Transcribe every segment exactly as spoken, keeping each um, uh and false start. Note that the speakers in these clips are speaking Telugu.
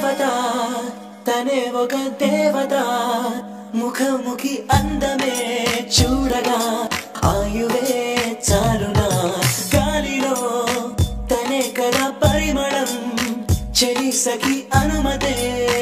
దేవత తనే ఒక దేవత ముఖముఖి అందమే చూడగా ఆయువే చాలునా గాలిలో తనే కదా పరిమళం చెలి సఖి అనుమతే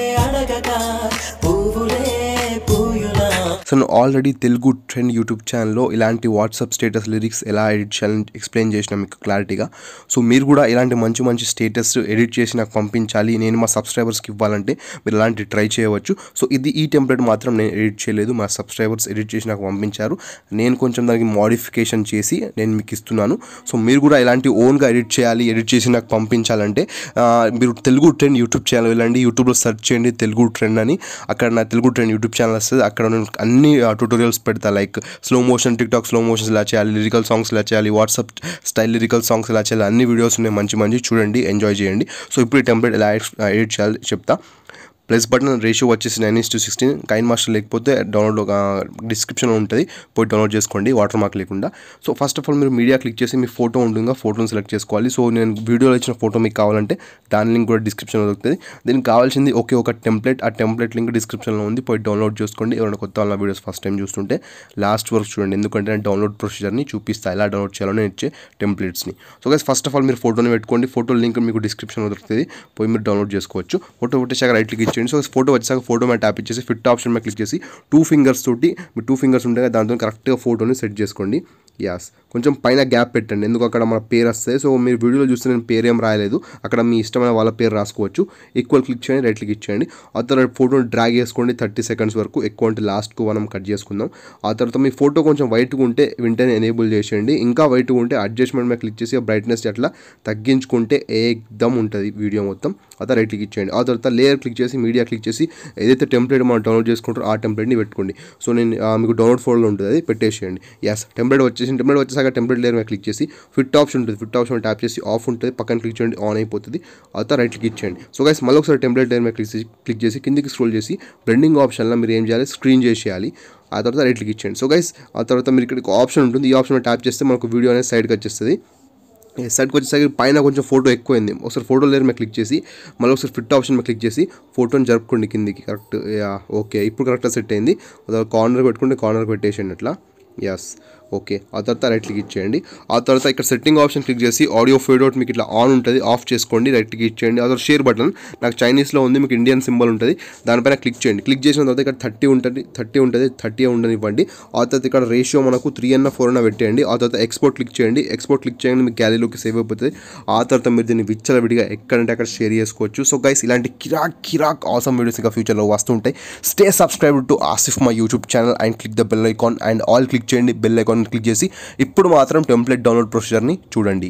అడగగా పువ్వులే పూయునా. సో నేను ఆల్రెడీ తెలుగు ట్రెండ్ యూట్యూబ్ ఛానల్లో ఇలాంటి వాట్సాప్ స్టేటస్ లిరిక్స్ ఎలా ఎడిట్ చేయాలని ఎక్స్ప్లెయిన్ చేసిన మీకు క్లారిటీగా. సో మీరు కూడా ఇలాంటి మంచి మంచి స్టేటస్ ఎడిట్ చేసి నాకు పంపించాలి, నేను మా సబ్స్క్రైబర్స్కి ఇవ్వాలంటే మీరు ఇలాంటి ట్రై చేయవచ్చు. సో ఇది ఈ టెంప్లెట్ మాత్రం నేను ఎడిట్ చేయలేదు, మా సబ్స్క్రైబర్స్ ఎడిట్ చేసి నాకు పంపించారు. నేను కొంచెం దానికి మోడిఫికేషన్ చేసి నేను మీకు ఇస్తున్నాను. సో మీరు కూడా ఇలాంటి ఓన్గా ఎడిట్ చేయాలి, ఎడిట్ చేసి నాకు పంపించాలంటే మీరు తెలుగు ట్రెండ్ యూట్యూబ్ ఛానల్ వెళ్ళండి, యూట్యూబ్లో సెర్చ్ చేయండి తెలుగు ట్రెండ్ అని. అక్కడ నా తెలుగు ట్రెండ్ యూట్యూబ్ ఛానల్ వస్తుంది. అక్కడ నేను అన్ని ట్యూటోరియల్స్ పెడతా, like slow motion TikTok slow motions ఎలా చేయాలి, లిరికల్ సాంగ్స్ ఎలా చేయాలి, వాట్సాప్ స్టైల్ లిరికల్ సాంగ్స్ ఎలా చేయాలి, అన్ని వీడియోస్ ఉన్నాయి మంచి మంచి, చూడండి, ఎంజాయ్ చేయండి. సో ఇప్పుడు ఈ టెంప్లెట్ ఎలా ఎడిట్ చేయాలి చెప్తా. ప్లస్ బటన్ రేషియో వచ్చేసి nine is to sixteen. Kine Master లేకపోతే డౌన్లోడ్ డిస్క్రిప్షన్లో ఉంటుంది, పోయి డౌన్లోడ్ చేసుకోండి వాటర్ మార్క్ లేకుండా. సో ఫస్ట్ ఆఫ్ ఆల్ మీరు మీడియా క్లిక్ చేసి మీ ఫోటో ఉంటుందిగా ఫోటోని సెలెక్ట్ చేసుకోవాలి. సో నేను వీడియోలో ఇచ్చిన ఫోటో మీకు కావాలంటే దాని లింక్ కూడా డిస్క్రిప్షన్లో దొరుకుతుంది. దీనికి కావాల్సింది ఒకే ఒక టెంప్లెట్, ఆ టెంప్లెట్ లింక్ డిస్క్రిప్షన్లో ఉంది, పోయి డౌన్లోడ్ చేసుకోండి. ఎవరైనా కొత్త వాళ్ళ వీడియోస్ ఫస్ట్ టైం చూస్తుంటే లాస్ట్ వరకు చూడండి, ఎందుకంటే నేను డౌన్లోడ్ ప్రొసీజర్ని చూపిస్తాను, ఎలా డౌన్లోడ్ చేయాలో నేను ఇచ్చే టెంప్లెట్స్ని. So guys first of all మీరు ఫోటోని పెట్టుకోండి, ఫోటో లింక్ మీకు డిస్క్రిప్షన్లో దొరుకుతుంది, పోయి మీరు డౌన్లోడ్ చేసుకోవచ్చు. ఫోటో పెట్టేసాక రైట్ క్లిక్ ఇచ్చేయండి. సో ఫోటో వచ్చాక ఫోటో మీద ట్యాప్ ఇచ్చేసి ఫిట్ ఆప్షన్ మీద క్లిక్ చేసి టూ ఫింగర్స్ తోటి మీ టూ ఫింగర్స్ ఉంటాయి దాంతో కరెక్ట్గా ఫోటోని సెట్ చేసుకోండి. యాస్ కొంచెం పైన గ్యాప్ పెట్టండి, ఎందుకు అక్కడ మన పేరు వస్తాయి. సో మీరు వీడియోలో చూస్తే నేను పేరు ఏం రాయలేదు, అక్కడ మీ ఇష్టమైన వాళ్ళ పేరు రాసుకోవచ్చు. ఈక్వల్ క్లిక్ చేయండి, రైట్ క్లిక్ ఇచ్చేయండి. ఆ తర్వాత ఫోటోని డ్రాగ్ చేసుకోండి థర్టీ సెకండ్స్ వరకు, ఎక్కువ అంటే లాస్ట్కు మనం కట్ చేసుకుందాం. ఆ తర్వాత మీ ఫోటో కొంచెం వైట్గా ఉంటే వెంటనే ఎనేబుల్ చేసేయండి, ఇంకా వైట్గా ఉంటే అడ్జస్ట్మెంట్ మీద క్లిక్ చేసి బ్రైట్నెస్ అట్లా తగ్గించుకుంటే ఏకదమ్ ఉంటుంది వీడియో మొత్తం. ఆ తర్వాత రైట్ క్లిక్ ఇచ్చేయండి. ఆ తర్వాత లేయర్ క్లిక్ చేసి మీడియా క్లిక్ చేసి ఏదైతే టెంప్లెట్ మనం డౌన్లోడ్ చేసుకుంటారో ఆ టెంప్లెట్ని పెట్టుకోండి. సో నేను మీకు డౌన్లోడ్ ఫోల్డర్లో ఉంటుంది, అది పెట్టేసేయండి. యాస్ టెంప్లెట్ వచ్చేసి టెంప్లెట్ వచ్చేసాక టెంప్లెట్ లేయర్ మీద క్లిక్ చేసి ఫిట్ ఆప్షన్ ఉంటుంది, ఫిట్ ఆప్షన్ ట్యాప్ చేసి ఆఫ్ ఉంటుంది, పక్కన క్లిక్ చేయండి, ఆన్ అయిపోతుంది. ఆ తర్వాత రైట్ క్లిక్ ఇచ్చేయండి. సో గైస్ మళ్ళీ ఒకసారి టెంప్లెట్ లేయర్ మీద క్లిక్ చేసి క్లిక్ చేసి కిందికి స్క్రోల్ చేసి బ్లెండింగ్ ఆప్షన్లో మీరు ఏం చేయాలి, స్క్రీన్ చేసేయాలి. ఆ తర్వాత రైట్ క్లిక్ ఇచ్చేయండి. సో గైస్ ఆ తర్వాత మీరు ఇక్కడ ఆప్షన్ ఉంటుంది, ఈ ఆప్షన్ ట్యాప్ చేస్తే మనకు వీడియో అనేది సైడ్కి వచ్చేస్తుంది. సైడ్కి వచ్చేసరికి పైన కొంచెం ఫోటో ఎక్కువైంది, ఒకసారి ఫోటో లేయర్ మీద క్లిక్ చేసి మళ్ళీ ఒకసారి ఫిట్ ఆప్షన్ మీద క్లిక్ చేసి ఫోటోని జరుపుకోండి కిందికి కరెక్ట్. ఓకే ఇప్పుడు కరెక్ట్గా సెట్ అయింది. కార్నర్ పెట్టుకుంటే కార్నర్ పెట్టేసేయండి అట్లా. ఎస్ ఓకే ఆ తర్వాత రైట్ క్లిక్ ఇచ్చేయండి. ఆ తర్వాత ఇక్కడ సెట్టింగ్ ఆప్షన్ క్లిక్ చేసి ఆడియో ఫేడ్ అవుట్ మీకు ఇట్లా ఆన్ ఉంటుంది, ఆఫ్ చేసుకోండి, రైట్ క్లిక్ ఇచ్చేయండి. ఆ తర్వాత షేర్ బటన్ నాకు చైనీస్లో ఉంది, మీకు ఇండియన్ సింబల్ ఉంటుంది, దానిపైన క్లిక్ చేయండి. క్లిక్ చేసిన తర్వాత ఇక్కడ థర్టీ ఉంటుంది థర్టీ ఉంటుంది థర్టీ ఉండనివ్వండి. ఆ తర్వాత ఇక్కడ రేషియో మనకు త్రీ అన్న ఫోర్ అన్న పెట్టేయండి. ఆ తర్వాత ఎక్స్పోర్ట్ క్లిక్ చేయండి, ఎక్స్పోర్ట్ క్లిక్ చేయండి మీకు గ్యాలరీలోకి సేవ్ అయిపోతుంది. ఆ తర్వాత మీరు దీన్ని విచ్చలవిడిగా ఎక్కడంటే అక్కడ షేర్ చేసుకోవచ్చు. సో గైస్ ఇలాంటి కిరాక్ కిరాక్ ఆసమ్ వీడియోస్ ఇంకా ఫ్యూచర్లో వస్తుంటాయి. Stay subscribe to Asif my YouTube channel and click the bell icon and all click చేయండి, బెల్ ఐకాన్ క్లిక్ చేసి ఇప్పుడు మాత్రం టెంప్లెట్ డౌన్లోడ్ ప్రొసీజర్ని చూడండి.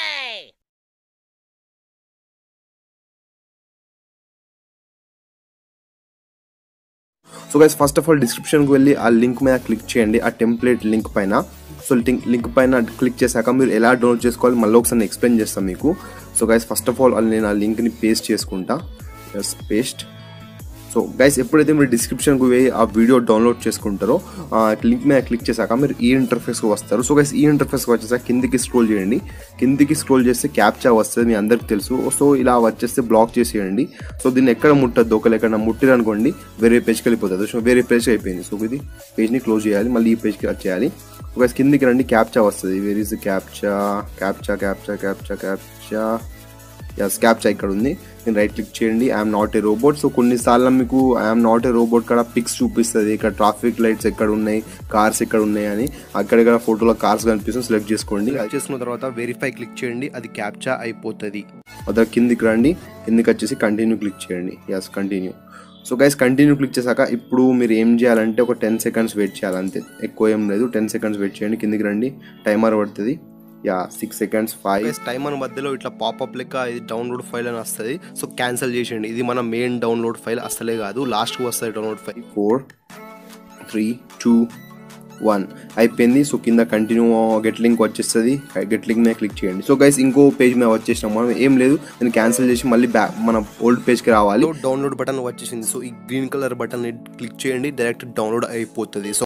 So guys first of all డిస్క్రిప్షన్కి వెళ్ళి ఆ లింక్ మీద క్లిక్ చేయండి, ఆ టెంప్లెట్ లింక్ పైన. సో లింక్ లింక్ పైన క్లిక్ చేశాక మీరు ఎలా డౌన్లోడ్ చేసుకోవాలి మళ్ళీ ఒకసారి ఎక్స్ప్లెయిన్ చేస్తాను మీకు. So guys first of all నేను ఆ లింక్ని పేస్ట్ చేసుకుంటా. Yes paste. సో గైస్ ఎప్పుడైతే మీరు డిస్క్రిప్షన్కి పోయి ఆ వీడియో డౌన్లోడ్ చేసుకుంటారో లింక్ మీద క్లిక్ చేశాక మీరు ఈ ఇంటర్ఫేస్కి వస్తారు. సో గైస్ ఈ ఇంటర్ఫేస్కి వచ్చేసాక కిందికి స్క్రోల్ చేయండి, కిందికి స్క్రోల్ చేస్తే క్యాప్చా వస్తుంది, మీ అందరికి తెలుసు. సో ఇలా వచ్చేస్తే బ్లాక్ చేసేయండి. సో దీన్ని ఎక్కడ ముట్టద్దు, ఒకళ్ళు ఎక్కడ ముట్టిరనుకోండి వేరే పేజ్కి వెళ్ళిపోతుంది. సో వేరే పేజ్ అయిపోయింది. సో ఇది పేజ్ని క్లోజ్ చేయాలి, మళ్ళీ ఈ పేజ్కి వచ్చేయాలి. సో గైస్ కిందికి రండి, క్యాప్చా వస్తుంది. Where is captcha captcha captcha captcha captcha yes captcha ఇక్కడ ఉంది. నేను రైట్ క్లిక్ చేయండి, I'm not a robot. So కొన్నిసార్లు మీకు ఐఎమ్ నాట్ ఏ రోబోట్ కూడా పిక్స్ చూపిస్తుంది, ఇక్కడ ట్రాఫిక్ లైట్స్ ఎక్కడ ఉన్నాయి, కార్స్ ఎక్కడ ఉన్నాయి అని. అక్కడెక్కడ ఫోటోలో కార్స్ కనిపిస్తుంది, సెలెక్ట్ చేసుకోండి. చేసుకున్న తర్వాత వెరిఫై క్లిక్ చేయండి, అది క్యాప్చా అయిపోతుంది. అదే కిందికి రండి, కిందికి వచ్చేసి కంటిన్యూ క్లిక్ చేయండి. Yes continue. So guys continue click చేశాక ఇప్పుడు మీరు ఏం చేయాలంటే ఒక టెన్ సెకండ్స్ వెయిట్ చేయాలి, అంతే, ఎక్కువ ఏం లేదు. టెన్ సెకండ్స్ వెయిట్ చేయండి, కిందికి రండి, టైమర్ పడుతుంది. Yeah six seconds five timer మధ్యలో ఇట్లా పాపప్ లెక్క ఇది డౌన్లోడ్ ఫైల్ అని వస్తుంది. సో క్యాన్సిల్ చేసేయండి, ఇది మన మెయిన్ డౌన్లోడ్ ఫైల్ అసలే కాదు, లాస్ట్కి వస్తుంది download file. Four three two one అయిపోయింది. సో కింద కంటిన్యూ గెట్ లింక్ వచ్చేస్తుంది, గెట్ లింక్ మీద క్లిక్ చేయండి. సో గైస్ ఇంకో పేజ్ మీద వచ్చేసినాం మనం, ఏం లేదు నేను క్యాన్సిల్ చేసి మళ్ళీ బ్యాక్ మన ఓల్డ్ పేజ్కి రావాలి. డౌన్లోడ్ బటన్ వచ్చేసింది. సో ఈ గ్రీన్ కలర్ బటన్ క్లిక్ చేయండి, డైరెక్ట్ డౌన్లోడ్ అయిపోతుంది. సో